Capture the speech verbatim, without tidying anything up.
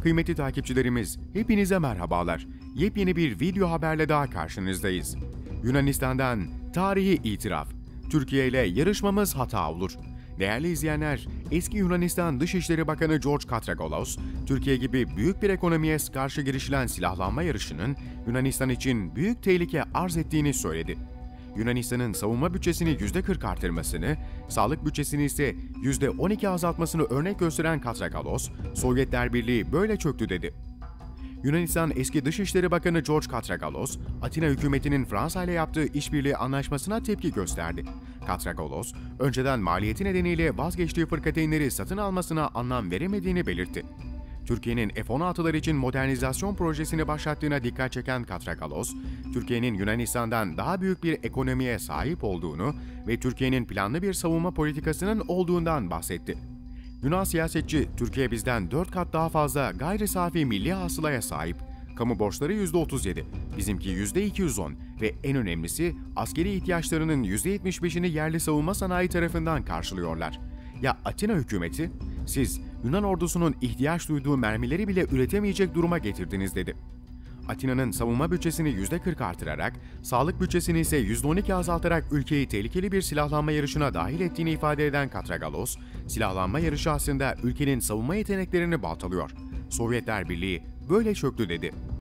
Kıymetli takipçilerimiz, hepinize merhabalar. Yepyeni bir video haberle daha karşınızdayız. Yunanistan'dan tarihi itiraf. Türkiye ile yarışmamız hata olur. Değerli izleyenler, eski Yunanistan Dışişleri Bakanı George Katrakolos, Türkiye gibi büyük bir ekonomiye karşı girişilen silahlanma yarışının Yunanistan için büyük tehlike arz ettiğini söyledi. Yunanistan'ın savunma bütçesini yüzde kırk artırmasını, sağlık bütçesini ise yüzde on iki azaltmasını örnek gösteren Katrakolos, Sovyetler Birliği böyle çöktü dedi. Yunanistan eski Dışişleri Bakanı George Katrakolos, Atina hükümetinin Fransa ile yaptığı işbirliği anlaşmasına tepki gösterdi. Katrakolos, önceden maliyeti nedeniyle vazgeçtiği fırkateynleri satın almasına anlam veremediğini belirtti. Türkiye'nin F on altılar için modernizasyon projesini başlattığına dikkat çeken Katrakolos, Türkiye'nin Yunanistan'dan daha büyük bir ekonomiye sahip olduğunu ve Türkiye'nin planlı bir savunma politikasının olduğundan bahsetti. Yunan siyasetçi, Türkiye bizden dört kat daha fazla gayri safi milli hasılaya sahip, kamu borçları yüzde otuz yedi, bizimki yüzde iki yüz on ve en önemlisi askeri ihtiyaçlarının yüzde yetmiş beşini yerli savunma sanayi tarafından karşılıyorlar. Ya Atina hükümeti? Siz Yunan ordusunun ihtiyaç duyduğu mermileri bile üretemeyecek duruma getirdiniz dedi. Atina'nın savunma bütçesini yüzde kırk artırarak, sağlık bütçesini ise yüzde on iki azaltarak ülkeyi tehlikeli bir silahlanma yarışına dahil ettiğini ifade eden Katrakolos, silahlanma yarışı aslında ülkenin savunma yeteneklerini baltalıyor. Sovyetler Birliği böyle çöktü dedi.